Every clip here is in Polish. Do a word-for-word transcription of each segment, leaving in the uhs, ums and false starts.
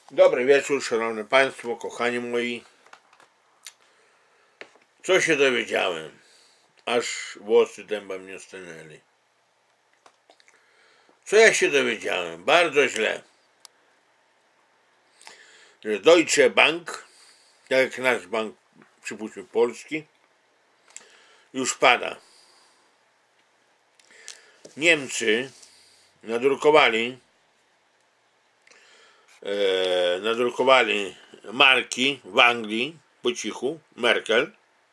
Dobry wieczór, szanowni państwo, kochani moi. Co się dowiedziałem? Aż włosy dęba mnie stanęli. Co ja się dowiedziałem? Bardzo źle. Że Deutsche Bank, tak jak nasz bank, przypuśćmy polski, już pada. Niemcy nadrukowali e, nadrukowali marki w Anglii po cichu, Merkel,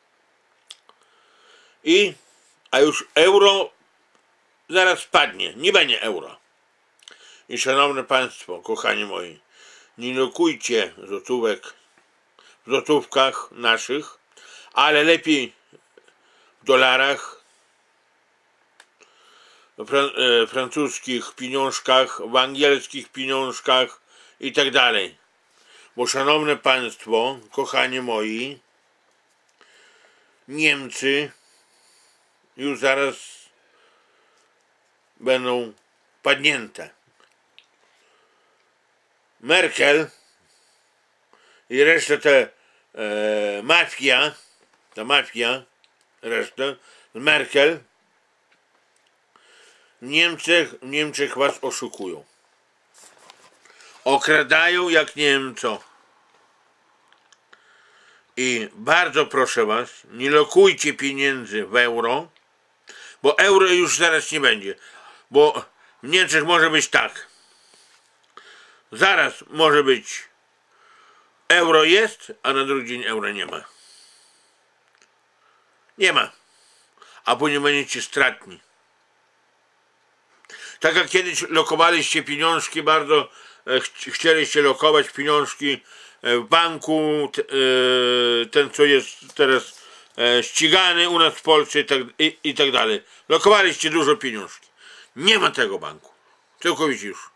i a już euro zaraz padnie, nie będzie euro. I szanowne państwo, kochani moi, nie lokujcie złotówek w złotówkach naszych, ale lepiej w dolarach, w francuskich pieniążkach, w angielskich pieniążkach i tak dalej. Bo szanowne państwo, kochani moi, Niemcy już zaraz będą padnięte. Merkel i reszta te e, mafia, ta mafia, reszta, Merkel w Niemczech, w Niemczech was oszukują. Okradają jak nie wiem co. I bardzo proszę was, nie lokujcie pieniędzy w euro, bo euro już zaraz nie będzie. Bo w Niemczech może być tak. Zaraz może być euro jest, a na drugi dzień euro nie ma. Nie ma. A później będziecie stratni. Tak jak kiedyś lokowaliście pieniążki, bardzo e, ch chcieliście lokować pieniążki w banku, t, e, ten co jest teraz e, ścigany u nas w Polsce i tak, i, i tak dalej. Lokowaliście dużo pieniążki. Nie ma tego banku. Całkowicie już.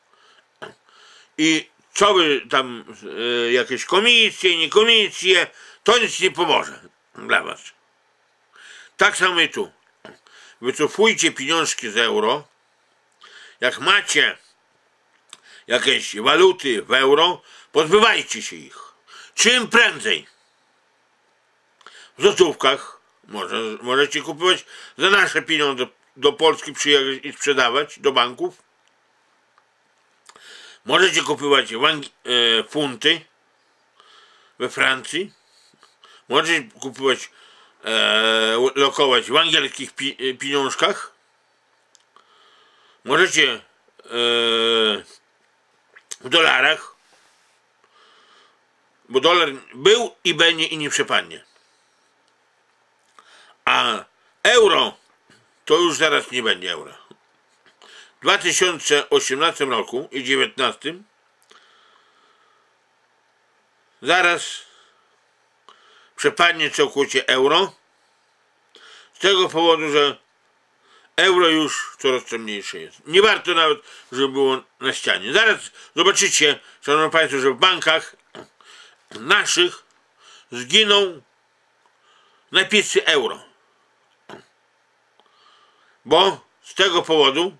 I co wy tam, e, jakieś komisje, nie komisje, to nic nie pomoże dla was. Tak samo i tu. Wycofujcie pieniążki z euro. Jak macie jakieś waluty w euro, pozbywajcie się ich. Czym prędzej. W złotówkach może, możecie kupować za nasze pieniądze, do Polski przyjechać i sprzedawać do banków. Możecie kupować e, funty we Francji. Możecie kupować, e, lokować w angielskich pi, pieniążkach. Możecie e, w dolarach, bo dolar był i będzie i nie przepadnie. A euro to już zaraz nie będzie euro. W dwa tysiące osiemnastym roku i dwa tysiące dziewiętnastym zaraz przepadnie całkowicie euro z tego powodu, że euro już coraz mniejsze jest. Nie warto nawet, żeby było na ścianie. Zaraz zobaczycie, szanowni państwo, że w bankach naszych zginą napisy euro. Bo z tego powodu,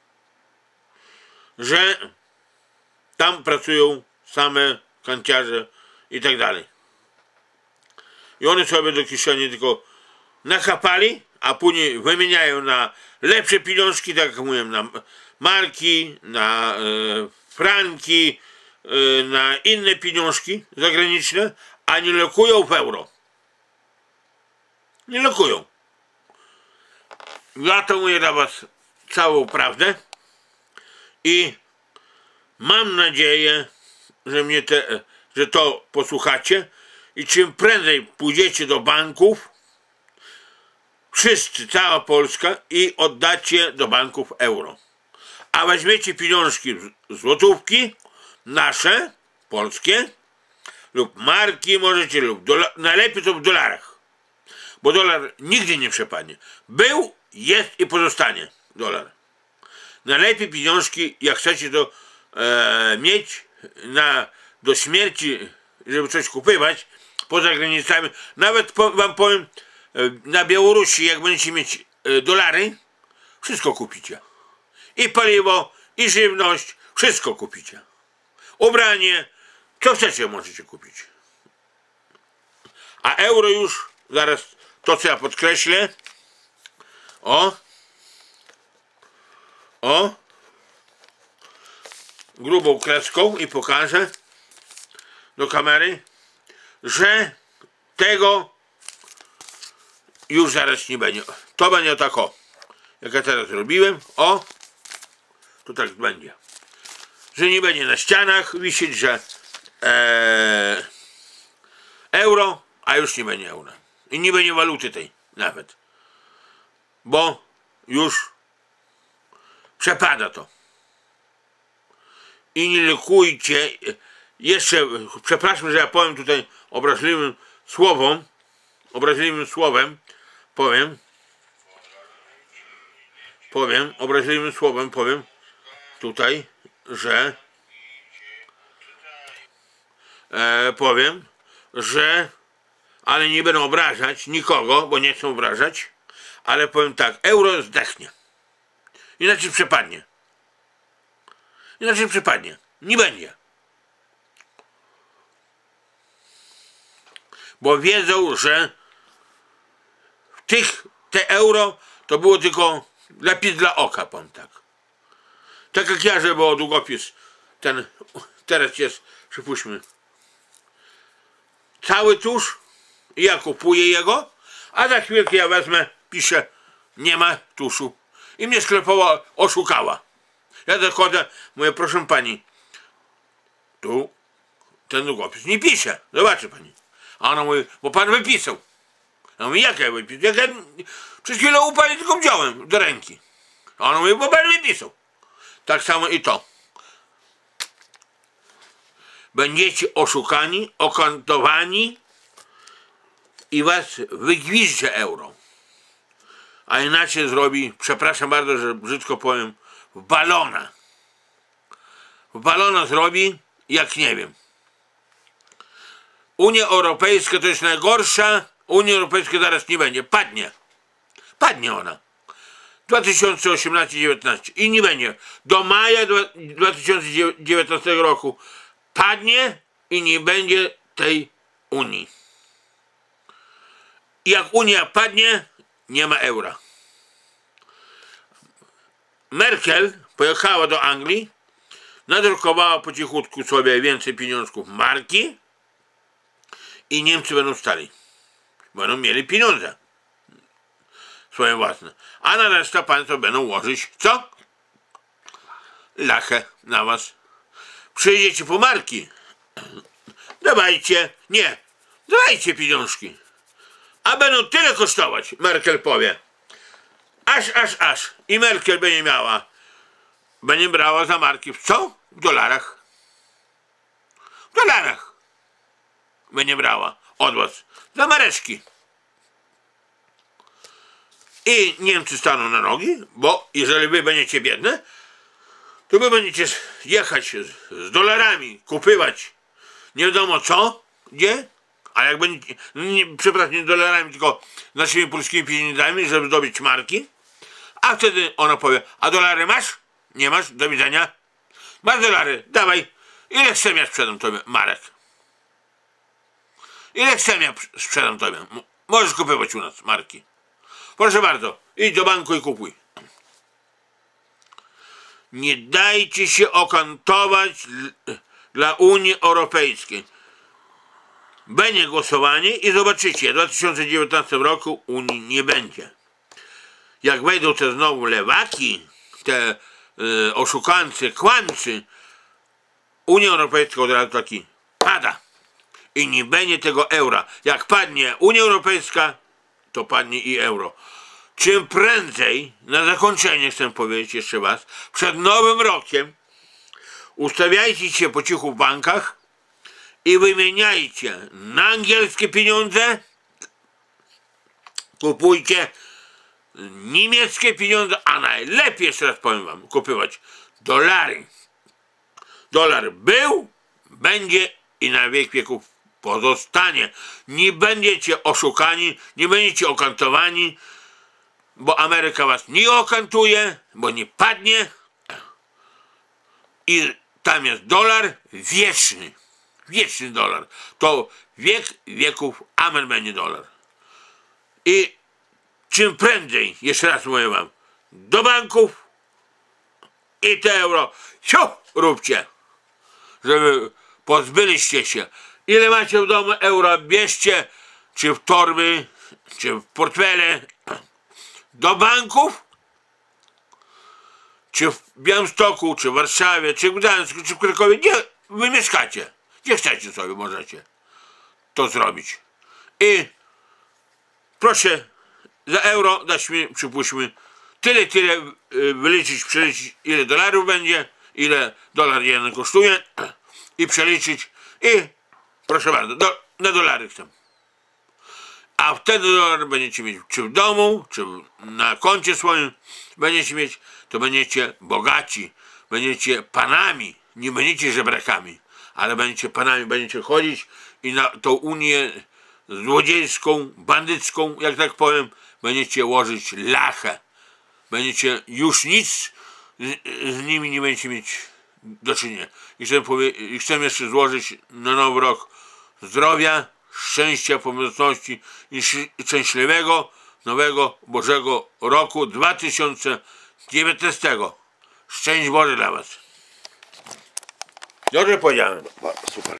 że tam pracują same kanciarze i tak dalej. I one sobie do kieszeni tylko nakapali, a później wymieniają na lepsze pieniążki, tak jak mówię, na marki, na e, franki, e, na inne pieniążki zagraniczne, a nie lokują w euro. Nie lokują. Ja to mówię dla was całą prawdę i mam nadzieję, że mnie te, że to posłuchacie i czym prędzej pójdziecie do banków, wszyscy, cała Polska, i oddacie do banków euro. A weźmiecie pieniążki, złotówki, nasze, polskie, lub marki możecie, lub dola, najlepiej to w dolarach. Bo dolar nigdy nie przepadnie. Był, jest i pozostanie dolar. Najlepiej pieniążki, jak chcecie to e, mieć na, do śmierci, żeby coś kupywać poza granicami. Nawet po, wam powiem, na Białorusi, jak będziecie mieć e, dolary, wszystko kupicie. I paliwo, i żywność, wszystko kupicie. ubranie, co chcecie możecie kupić. A euro już, zaraz to co ja podkreślę, o, o, grubą kreską i pokażę do kamery, że tego już zaraz nie będzie. To będzie tak o, jak ja teraz robiłem, o, to tak będzie. Że nie będzie na ścianach wisieć, że e, euro, a już nie będzie euro. I nie będzie waluty tej nawet. Bo już przepada to. I nie lekujcie. Jeszcze, przepraszam, że ja powiem tutaj obraźliwym słowom, obraźliwym słowem, powiem, powiem, obraźliwym słowem powiem tutaj, że e, powiem, że ale nie będę obrażać nikogo, bo nie chcę obrażać, ale powiem tak, euro zdechnie. Inaczej przepadnie. Inaczej przepadnie. Nie będzie. Bo wiedzą, że w tych, te euro to było tylko lepiej dla oka, powiem tak. Tak jak ja, że było długopis, ten teraz jest, przypuśćmy, cały tusz, ja kupuję jego, a za chwilkę ja wezmę, piszę, nie ma tuszu. I mnie sklepowa oszukała. Ja dochodzę, mówię, proszę pani, tu ten długopis nie pisze, zobaczy pani. A ona mówi, bo pan wypisał. Ja mówię, jak ja wypisał? Jak ja przez chwilę u pani tylko wziąłem do ręki. A ona mówi, bo pan wypisał. Tak samo i to. Będziecie oszukani, okantowani i was wygwizdże euro. A inaczej zrobi, przepraszam bardzo, że brzydko powiem, w balona. W balona zrobi, jak nie wiem. Unia Europejska to jest najgorsza. Unia Europejska zaraz nie będzie. Padnie. Padnie ona. dwa tysiące osiemnasty dziewiętnaście. I nie będzie. Do maja dwa tysiące dziewiętnastego roku padnie i nie będzie tej Unii. I jak Unia padnie, nie ma eura. Merkel pojechała do Anglii, nadrukowała po cichutku sobie więcej pieniążków marki i Niemcy będą stali. Będą mieli pieniądze swoje własne. A na resztę państwo będą łożyć co? Lachę na was. Przyjdziecie po marki. Dawajcie. Nie. Dawajcie pieniążki. A będą tyle kosztować. Merkel powie. Aż, aż, aż. I Merkel będzie miała. Będzie brała za marki. W co? W dolarach. W dolarach. Będzie brała od was. Za mareczki. I Niemcy staną na nogi, bo jeżeli wy będziecie biedne, to wy będziecie jechać z, z dolarami, kupywać nie wiadomo co, gdzie, a jak będziecie, nie, przepraszam, nie dolarami, tylko naszymi polskimi pieniędzmi, żeby zdobyć marki, a wtedy ona powie, a dolary masz? Nie masz? Do widzenia. Masz dolary? Dawaj. Ile chcę ja sprzedam tobie marek? Ile chcę ja sprzedam tobie? Możesz kupować u nas marki. Proszę bardzo, idź do banku i kupuj. Nie dajcie się okantować dla Unii Europejskiej. Będzie głosowanie i zobaczycie, w dwa tysiące dziewiętnastym roku Unii nie będzie. Jak wejdą te znowu lewaki, te y, oszukańcy, kłamcy, Unia Europejska od razu taki pada. I nie będzie tego eura. Jak padnie Unia Europejska, to padnie i euro. Czym prędzej, na zakończenie chcę powiedzieć jeszcze was, przed nowym rokiem ustawiajcie się po cichu w bankach i wymieniajcie na angielskie pieniądze, kupujcie niemieckie pieniądze, a najlepiej, jeszcze raz powiem wam, kupywać dolary. Dolar był, będzie i na wiek wieków pozostanie. Nie będziecie oszukani, nie będziecie okantowani, bo Ameryka was nie okantuje, bo nie padnie i tam jest dolar wieczny. Wieczny dolar. To wiek wieków, amen będzie dolar. I czym prędzej, jeszcze raz mówię wam, do banków i te euro, siu, róbcie, żeby pozbyliście się. Ile macie w domu euro, bierzcie, czy w torby, czy w portfele, do banków, czy w Białymstoku, czy w Warszawie, czy w Gdańsku, czy w Krakowie, gdzie wy mieszkacie, gdzie chcecie sobie, możecie to zrobić. I proszę za euro dać mi, przypuśćmy, tyle, tyle wyliczyć, przeliczyć, ile dolarów będzie, ile dolar jeden kosztuje i przeliczyć i proszę bardzo, do, na dolary chcę. A wtedy dolar będziecie mieć czy w domu, czy na koncie swoim będziecie mieć, to będziecie bogaci, będziecie panami, nie będziecie żebrakami, ale będziecie panami, będziecie chodzić i na tą Unię złodziejską, bandycką, jak tak powiem, będziecie łożyć lachę. Będziecie już nic z, z nimi nie będziecie mieć do czynienia. I chcę, powie, i chcę jeszcze złożyć na nowy rok zdrowia, szczęścia, pomocności i szczęśliwego, nowego, Bożego roku dwa tysiące dziewiętnastego. Szczęść Boże dla was. Dobrze powiedziałem. Super.